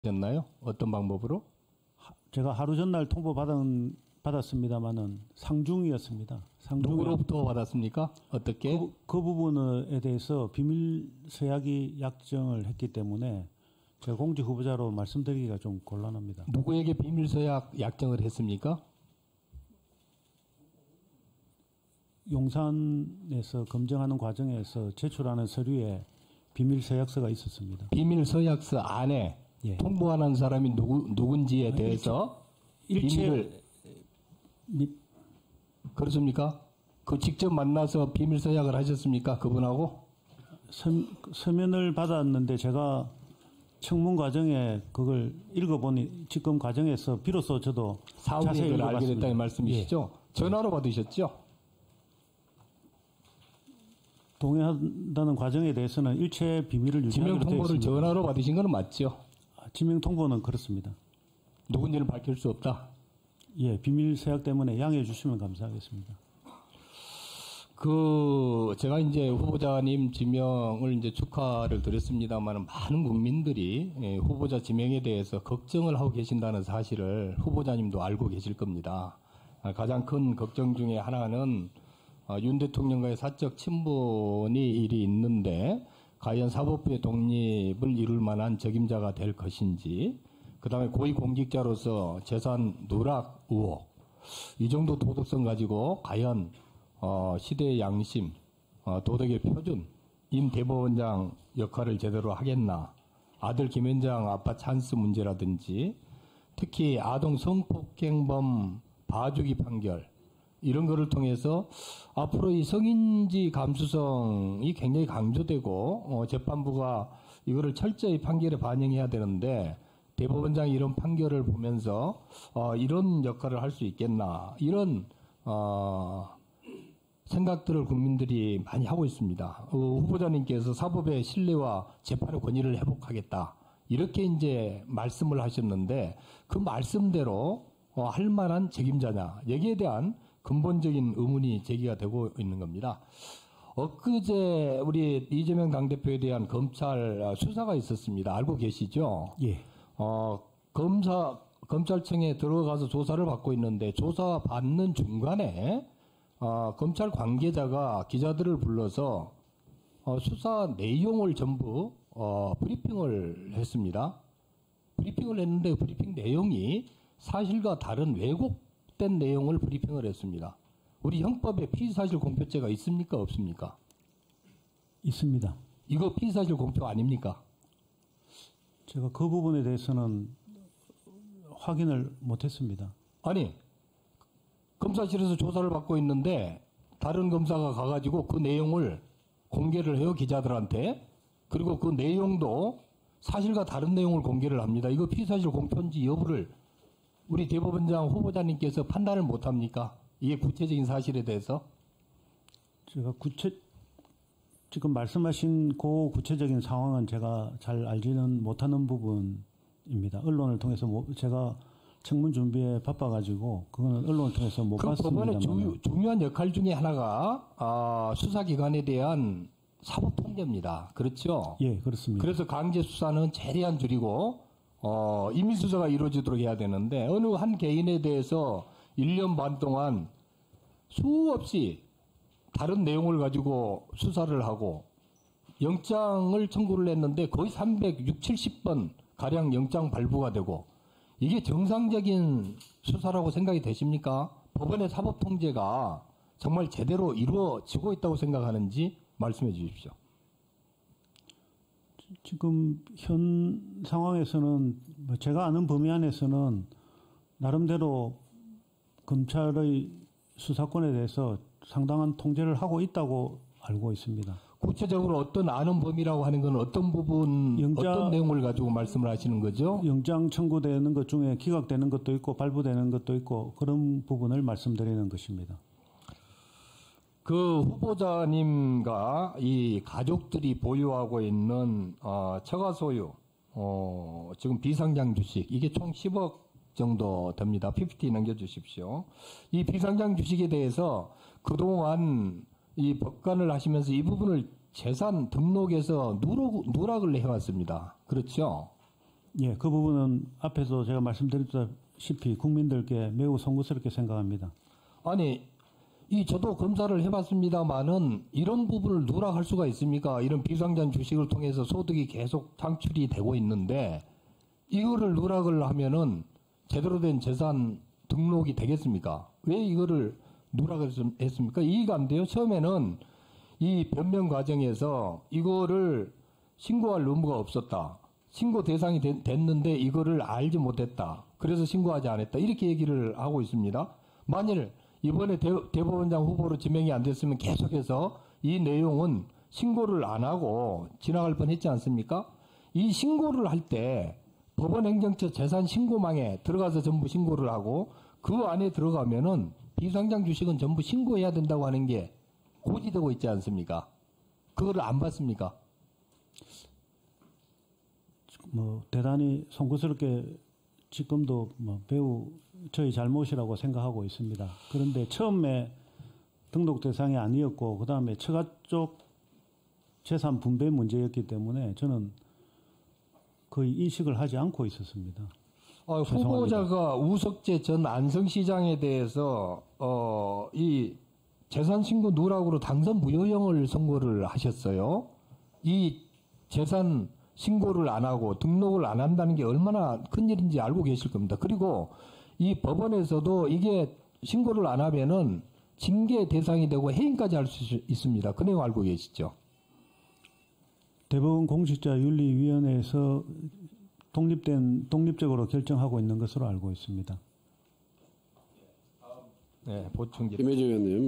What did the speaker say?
였나요? 어떤 방법으로? 제가 하루 전날 받았습니다만은 상중이었습니다. 누구로부터 받았습니까? 어떻게? 그 부분에 대해서 비밀 서약이 약정을 했기 때문에 제가 공직 후보자로 말씀드리기가 좀 곤란합니다. 누구에게 비밀 서약 약정을 했습니까? 용산에서 검증하는 과정에서 제출하는 서류에 비밀 서약서가 있었습니다. 비밀 서약서 안에 예. 통보하는 사람이 누군지에 대해서 비밀을 그렇습니까? 그 직접 만나서 비밀 서약을 하셨습니까? 그분하고? 서면을 받았는데 제가 청문 과정에 그걸 읽어보니 직권 과정에서 비로소 저도 사후에 자세히 그걸 알게 읽어봤습니다. 됐다는 말씀이시죠? 예. 전화로 받으셨죠? 동의한다는 과정에 대해서는 일체 비밀을 유지하기로 되어 지명 통보를 있습니다. 전화로 받으신 건 맞죠? 지명 통보는 그렇습니다. 누군지는 밝힐 수 없다. 예, 비밀 서약 때문에 양해해 주시면 감사하겠습니다. 제가 이제 후보자님 지명을 이제 축하를 드렸습니다만 많은 국민들이 후보자 지명에 대해서 걱정을 하고 계신다는 사실을 후보자님도 알고 계실 겁니다. 가장 큰 걱정 중에 하나는 윤 대통령과의 사적 친분이 일이 있는데 과연 사법부의 독립을 이룰 만한 적임자가 될 것인지, 그 다음에 고위공직자로서 재산 누락 의혹, 이 정도 도덕성 가지고 과연 시대의 양심, 도덕의 표준, 임 대법원장 역할을 제대로 하겠나, 아들 김현장 아빠 찬스 문제라든지 특히 아동 성폭행범 봐주기 판결, 이런 거를 통해서 앞으로 이 성인지 감수성이 굉장히 강조되고 재판부가 이거를 철저히 판결에 반영해야 되는데 대법원장이 이런 판결을 보면서 이런 역할을 할 수 있겠나, 이런 생각들을 국민들이 많이 하고 있습니다. 후보자님께서 사법의 신뢰와 재판의 권위를 회복하겠다, 이렇게 이제 말씀을 하셨는데 그 말씀대로 할 만한 책임자냐, 여기에 대한 근본적인 의문이 제기가 되고 있는 겁니다. 엊그제 우리 이재명 당대표에 대한 검찰 수사가 있었습니다. 알고 계시죠? 예. 검찰청에 들어가서 조사를 받고 있는데 조사 받는 중간에 검찰 관계자가 기자들을 불러서 수사 내용을 전부 브리핑을 했습니다. 브리핑을 했는데 브리핑 내용이 사실과 다른 왜곡된 내용을 브리핑을 했습니다. 우리 형법에 피의사실 공표죄가 있습니까? 없습니까? 있습니다. 이거 피의사실 공표 아닙니까? 제가 그 부분에 대해서는 확인을 못했습니다. 아니, 검사실에서 조사를 받고 있는데 다른 검사가 가가지고 그 내용을 공개를 해요, 기자들한테. 그리고 그 내용도 사실과 다른 내용을 공개를 합니다. 이거 피의사실 공표인지 여부를 우리 대법원장 후보자님께서 판단을 못합니까? 이게 구체적인 사실에 대해서? 제가 지금 말씀하신 그 구체적인 상황은 제가 잘 알지는 못하는 부분입니다. 언론을 통해서 제가 청문 준비에 바빠가지고 그거는 언론을 통해서 못 봤습니다. 그 법원의 중요한 역할 중에 하나가 수사기관에 대한 사법통제입니다. 그렇죠? 예, 그렇습니다. 그래서 강제 수사는 최대한 줄이고 임의수사가 이루어지도록 해야 되는데 어느 한 개인에 대해서 1년 반 동안 수없이 다른 내용을 가지고 수사를 하고 영장을 청구를 했는데 거의 360번 가량 영장 발부가 되고, 이게 정상적인 수사라고 생각이 되십니까? 법원의 사법통제가 정말 제대로 이루어지고 있다고 생각하는지 말씀해 주십시오. 지금 현 상황에서는 제가 아는 범위 안에서는 나름대로 검찰의 수사권에 대해서 상당한 통제를 하고 있다고 알고 있습니다. 구체적으로 어떤 아는 범위라고 하는 건 어떤 부분, 어떤 내용을 가지고 말씀을 하시는 거죠? 영장 청구되는 것 중에 기각되는 것도 있고 발부되는 것도 있고 그런 부분을 말씀드리는 것입니다. 그 후보자님과 이 가족들이 보유하고 있는 처가 소유, 지금 비상장 주식, 이게 총 10억 정도 됩니다. PPT 넘겨주십시오. 이 비상장 주식에 대해서 그동안 이 법관을 하시면서 이 부분을 재산 등록에서 누락을 해왔습니다. 그렇죠? 예, 그 부분은 앞에서 제가 말씀드렸다시피 국민들께 매우 송구스럽게 생각합니다. 아니, 저도 검사를 해봤습니다만은 이런 부분을 누락할 수가 있습니까? 이런 비상장 주식을 통해서 소득이 계속 창출이 되고 있는데 이거를 누락을 하면은 제대로 된 재산 등록이 되겠습니까? 왜 이거를 누락을 했습니까? 이해가 안 돼요. 처음에는 이 변명 과정에서 이거를 신고할 의무가 없었다. 신고 대상이 됐는데 이거를 알지 못했다. 그래서 신고하지 않았다. 이렇게 얘기를 하고 있습니다. 만일 이번에 대법원장 후보로 지명이 안 됐으면 계속해서 이 내용은 신고를 안 하고 지나갈 뻔했지 않습니까? 이 신고를 할 때 법원행정처 재산신고망에 들어가서 전부 신고를 하고 그 안에 들어가면은 비상장 주식은 전부 신고해야 된다고 하는 게 고지되고 있지 않습니까? 그거를 안 봤습니까? 뭐 대단히 송구스럽게 지금도 뭐 매우 저희 잘못이라고 생각하고 있습니다. 그런데 처음에 등록 대상이 아니었고 그 다음에 처가 쪽 재산 분배 문제였기 때문에 저는 거의 인식을 하지 않고 있었습니다. 후보자가 우석재 전 안성시장에 대해서 이 재산 신고 누락으로 당선 무효형을 선고를 하셨어요. 이 재산 신고를 안 하고 등록을 안 한다는 게 얼마나 큰 일인지 알고 계실 겁니다. 그리고 이 법원에서도 이게 신고를 안 하면은 징계 대상이 되고 해임까지 할 수 있습니다. 그 내용 알고 계시죠? 대법원 공직자윤리위원회에서 독립적으로 결정하고 있는 것으로 알고 있습니다. 네, 보충. 김혜재 의원님.